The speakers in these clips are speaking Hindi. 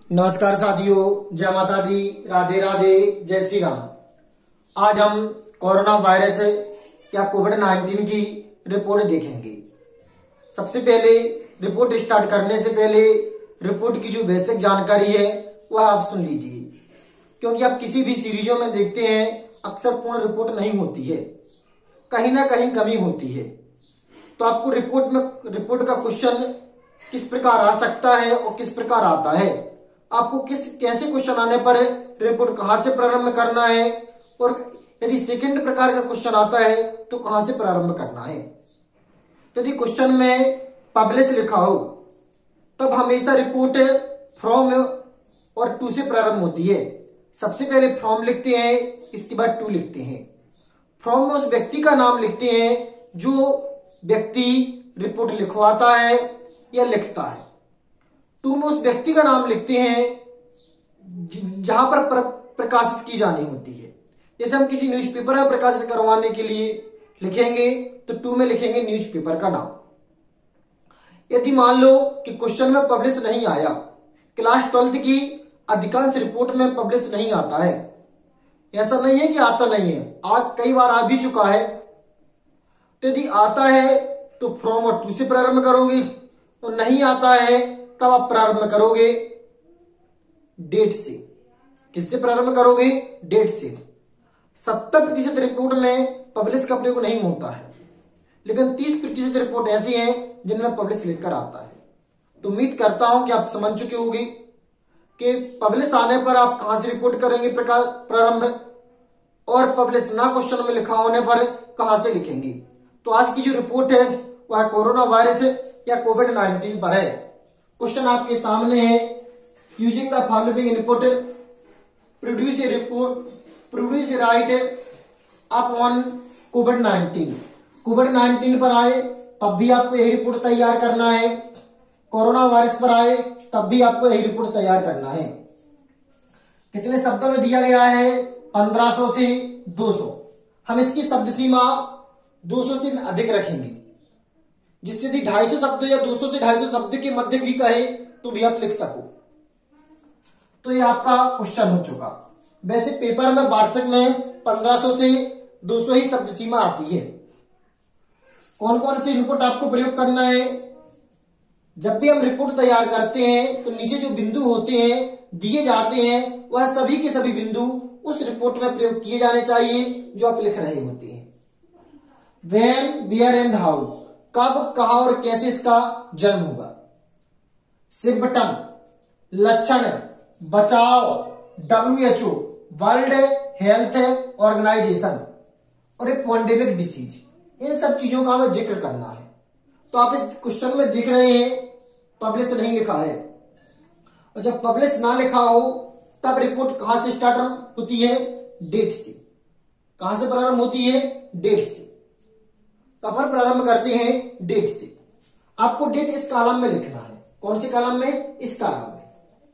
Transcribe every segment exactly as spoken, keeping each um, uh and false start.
नमस्कार साथियों, जय माता दी, राधे राधे, जय श्री राम। आज हम कोरोना वायरस या कोविड नाइन्टीन की रिपोर्ट देखेंगे। सबसे पहले रिपोर्ट स्टार्ट करने से पहले रिपोर्ट की जो बेसिक जानकारी है वह आप सुन लीजिए, क्योंकि आप किसी भी सीरीजों में देखते हैं अक्सर पूर्ण रिपोर्ट नहीं होती है, कहीं ना कहीं कमी होती है। तो आपको रिपोर्ट में रिपोर्ट का क्वेश्चन किस प्रकार आ सकता है और किस प्रकार आता है, आपको किस कैसे क्वेश्चन आने पर रिपोर्ट कहां से प्रारंभ करना है, और यदि सेकंड प्रकार का क्वेश्चन आता है तो कहां से प्रारंभ करना है। तो यदि क्वेश्चन में पब्लिश लिखा हो तब हमेशा रिपोर्ट फ्रॉम और टू से प्रारंभ होती है। सबसे पहले फ्रॉम लिखते हैं, इसके बाद टू लिखते हैं। फ्रॉम में उस व्यक्ति का नाम लिखते हैं जो व्यक्ति रिपोर्ट लिखवाता है या लिखता है। टू में उस व्यक्ति का नाम लिखते हैं जहां पर प्र, प्रकाशित की जानी होती है। जैसे हम किसी न्यूज़पेपर में प्रकाशित करवाने के लिए लिखेंगे तो टू में लिखेंगे न्यूज़पेपर का नाम। यदि मान लो कि क्वेश्चन में पब्लिश नहीं आया, क्लास ट्वेल्थ की अधिकांश रिपोर्ट में पब्लिश नहीं आता है, ऐसा नहीं है कि आता नहीं है, आज कई बार आ भी चुका है। तो यदि आता है तो फ्रॉम और टू से प्रारंभ करोगे, और नहीं आता है तब आप प्रारंभ करोगे डेट से। किससे प्रारंभ करोगे? डेट से। सत्तर प्रतिशत रिपोर्ट में पब्लिश का प्रयोग नहीं होता है, लेकिन तीस प्रतिशत रिपोर्ट ऐसी हैं जिनमें पब्लिश लिखकर आता है। तो उम्मीद करता हूं कि आप समझ चुके होंगे कि पब्लिश आने पर आप कहां से रिपोर्ट करेंगे प्रारंभ, और पब्लिश ना क्वेश्चन में लिखा होने पर कहां से लिखेंगे। तो आज की जो रिपोर्ट है वह कोरोना वायरस या कोविड नाइन्टीन पर है। क्वेश्चन आपके सामने है, using the following input produce a report produce a write up on COVID nineteen. COVID nineteen पर आए तब भी आपको यही रिपोर्ट तैयार करना है, कोरोना वायरस पर आए तब भी आपको यही रिपोर्ट तैयार करना है। कितने शब्दों में दिया गया है? पंद्रह सौ से दो सौ। हम इसकी शब्द सीमा दो सौ से अधिक रखेंगे, जिससे यदि ढाई सौ शब्द या दो सौ से ढाई सौ शब्द के मध्य भी कहे तो भी आप लिख सको। तो ये आपका क्वेश्चन हो चुका। वैसे पेपर में वार्षिक में पंद्रह सौ से दो सौ ही शब्द सीमा आती है। कौन कौन से इनपुट आपको प्रयोग करना है? जब भी हम रिपोर्ट तैयार करते हैं तो नीचे जो बिंदु होते हैं दिए जाते हैं, वह सभी के सभी बिंदु उस रिपोर्ट में प्रयोग किए जाने चाहिए जो आप लिख रहे होते हैं। व्हेन, वेयर एंड हाउ, कब, कहां और कैसे इसका जन्म होगा। सिम्पटम, लक्षण, बचाव, W H O world health organisation, और एक पैंडेमिक डिसीज, इन सब चीजों का हमें जिक्र करना है। तो आप इस क्वेश्चन में देख रहे हैं पब्लिश नहीं लिखा है, और जब पब्लिश ना लिखा हो तब रिपोर्ट कहां से स्टार्ट होती है? डेट से। कहां से प्रारंभ होती है? डेट से। तो अपन प्रारंभ करते हैं डेट से। आपको डेट इस कॉलम में लिखना है। कौन से कॉलम में? इस कॉलम में।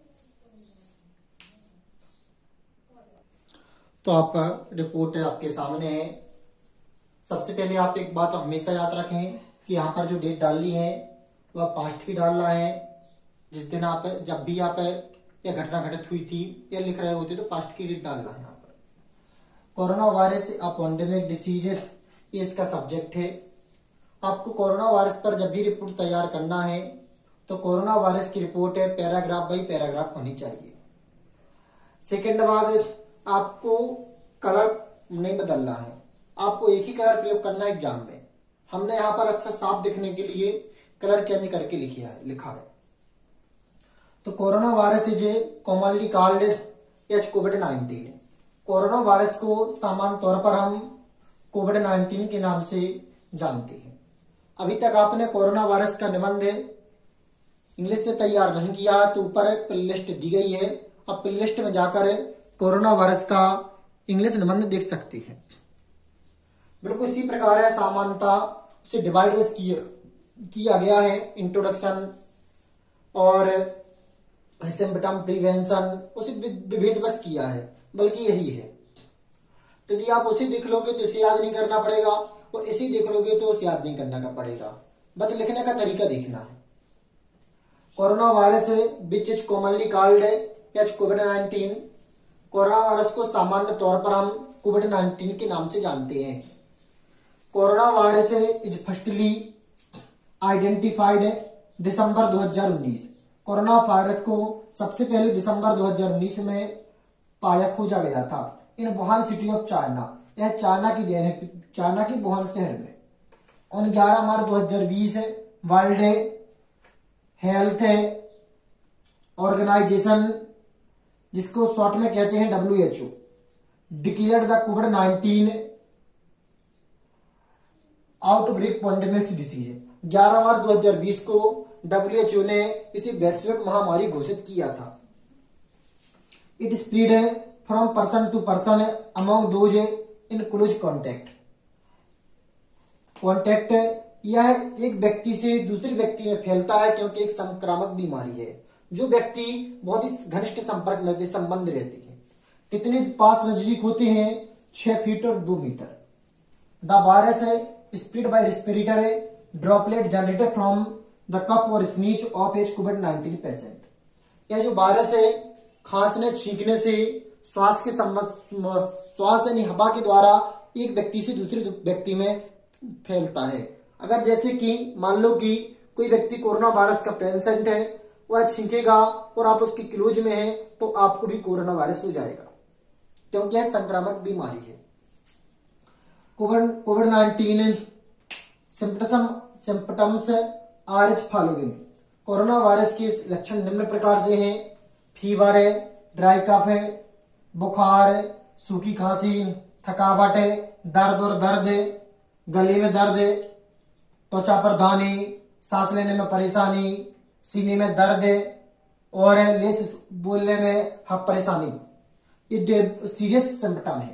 तो आपका रिपोर्ट आपके सामने है। सबसे पहले आप एक बात हमेशा याद रखें कि यहाँ पर जो डेट डालनी है वह पास्ट की डालना है। जिस दिन आप, जब भी आप यह घटना घटित हुई थी या लिख रहे होते तो पास्ट की डेट डालना है। यहाँ पर corona virus a pandemic disease, ये इसका सब्जेक्ट है। आपको कोरोना वायरस पर जब भी रिपोर्ट तैयार करना है तो कोरोना वायरस की रिपोर्ट है पैराग्राफ बाई पैराग्राफ होनी चाहिए। सेकेंड बात, आपको कलर नहीं बदलना है, आपको एक ही कलर प्रयोग करना है एग्जाम में। हमने यहाँ पर अक्सर साफ दिखने के लिए कलर चेंज करके लिखा है लिखा है तो corona virus is commonly called as COVID nineteen. Corona virus को सामान्य तौर पर हम कोविड नाइन्टीन के नाम से जानते हैं। अभी तक आपने कोरोना वायरस का निबंध इंग्लिश से तैयार नहीं किया तो ऊपर प्लेलिस्ट दी गई है, आप प्लेलिस्ट में जाकर कोरोना वायरस का इंग्लिश निबंध देख सकते हैं। बिल्कुल इसी प्रकार है, सामान्यता उसे डिवाइड बस किया किया गया है। इंट्रोडक्शन और सिम्पटम, प्रिवेंशन, उसे विभेद बस किया है, बल्कि यही है। तो यदि आप उसे देख लोगे तो इसे याद नहीं करना पड़ेगा, और इसे देख लोगे तो उसे याद नहीं करना का पड़ेगा, बस लिखने का तरीका देखना है। Corona virus which is commonly called as COVID nineteen. Corona virus को सामान्य तौर पर हम कोविड नाइन्टीन के नाम से जानते हैं। Corona virus is firstly identified December दो हज़ार उन्नीस। कोरोना वायरस को सबसे पहले दिसंबर दो हज़ार उन्नीस में पाया खोजा गया था in Wuhan city of China. यह चाइना की देन है, चाइना की वुहान शहर में। और ग्यारह मार्च दो हज़ार बीस वर्ल्ड हेल्थ ऑर्गेनाइजेशन, जिसको शॉर्ट में कहते हैं W H O, declared the COVID nineteen outbreak pandemic disease. ग्यारह मार्च दो हज़ार बीस को डब्ल्यू एच ओ ने इसे वैश्विक महामारी घोषित किया था। It spread from person to person among those in close contact. Contact यह एक व्यक्ति से दूसरे व्यक्ति में फैलता है क्योंकि एक संक्रामक बीमारी है। जो व्यक्ति बहुत ही घनिष्ठ संपर्क में संबंध रहते हैं, कितने पास नजदीक होते हैं, छह फीट और दो metre. The virus spread by respiratory droplet generated from the cough और sneeze of each COVID nineteen patient. यह जो वायरस है खांसने छींकने से, श्वास के संबंध श्वास यानी हवा के द्वारा एक व्यक्ति से दूसरे व्यक्ति में फैलता है। अगर जैसे कि मान लो कि कोई व्यक्ति कोरोना वायरस का पेशेंट है, वह छींकेगा और आप उसके क्लोज में हैं तो आपको भी कोरोना वायरस हो जाएगा, क्योंकि यह संक्रामक बीमारी है। COVID COVID nineteen symptoms are as following. Corona virus के लक्षण निम्न प्रकार से हैं। फीवर है, ड्राई कफ है, बुखार, सूखी खांसी, थकावट है, दर्द और दर्द, गले में दर्द, त्वचा पर दाने, सांस लेने में परेशानी, सीने में दर्द और लेस बोलने में हफ परेशानी, ये सीरियस सिम्पटम है।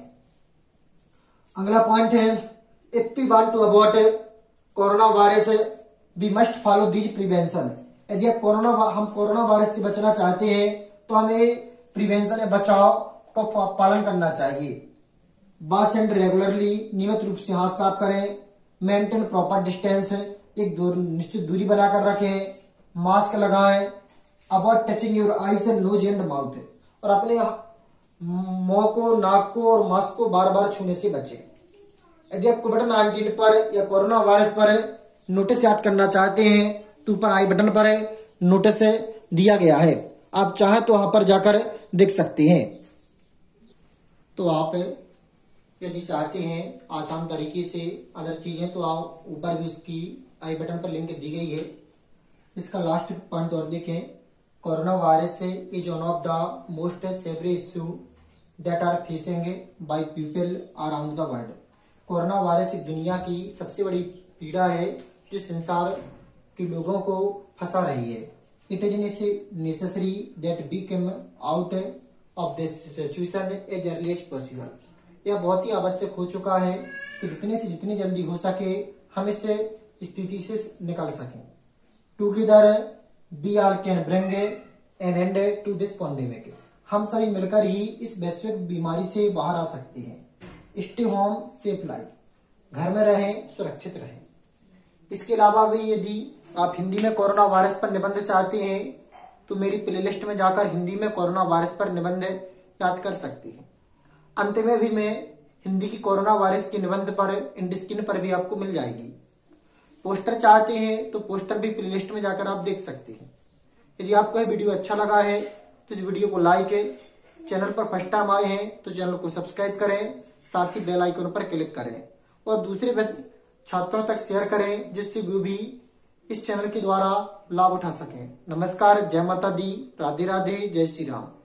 अगला पॉइंट है, if we want to avoid corona virus we must follow these prevention. यदि कोरोना हम कोरोना वायरस से बचना चाहते हैं तो हमें प्रिवेंशन या बचाव का पालन करना चाहिए। वॉश हैंड रेगुलरली, नियमित रूप से हाथ साफ करें। मेंटेन प्रॉपर डिस्टेंस, एक दूर निश्चित दूरी बनाकर रखें। मास्क लगाएं। Avoid touching your eyes and nose and mouth, और अपने मुंह को, नाक को और मास्क को बार बार छूने से बचें। यदि आप कोविड नाइन्टीन पर या कोरोना वायरस पर नोटिस याद करना चाहते हैं तो ऊपर आई बटन पर नोटिस दिया गया है, आप चाहें तो वहां पर जाकर देख सकते हैं। तो आप यदि चाहते हैं आसान तरीके से अदर चीजें तो आप ऊपर भी उसकी आई बटन पर लिंक दी गई है। इसका लास्ट पॉइंट और देखें, corona virus is one of the most severe issue that are facing by people around the world. Corona virus दुनिया की सबसे बड़ी पीड़ा है जो संसार के लोगों को फंसा रही है। It is necessary that we come out of this situation as early as possible. यह बहुत ही आवश्यक हो चुका है कि जितने से जितनी जल्दी हो सके हम इस स्थिति से निकल सकें। Together we all can bring an end to this pandemic. हम सभी मिलकर ही इस वैश्विक बीमारी से बाहर आ सकते हैं। स्टे होम सेफ लाइफ, घर में रहें, सुरक्षित रहें। इसके अलावा भी यदि आप हिंदी में कोरोना वायरस पर निबंध चाहते हैं तो मेरी प्लेलिस्ट में जाकर हिंदी में कोरोना वायरस पर निबंध याद कर सकते हैं। अंत में भी मैं हिंदी की कोरोना वायरस के निबंध पर इंड स्क्रीन पर भी आपको मिल जाएगी। पोस्टर चाहते हैं तो पोस्टर भी प्लेलिस्ट में जाकर आप देख सकते हैं। यदि आपको यह वीडियो अच्छा लगा है तो इस वीडियो को लाइक है, चैनल पर फर्स्ट टाइम आए हैं तो चैनल को सब्सक्राइब करें, साथ ही बेल आइकन पर क्लिक करें और दूसरे छात्रों तक शेयर करें जिससे वो भी इस चैनल के द्वारा लाभ उठा सकें। नमस्कार, जय माता दी, राधे राधे, जय श्री राम।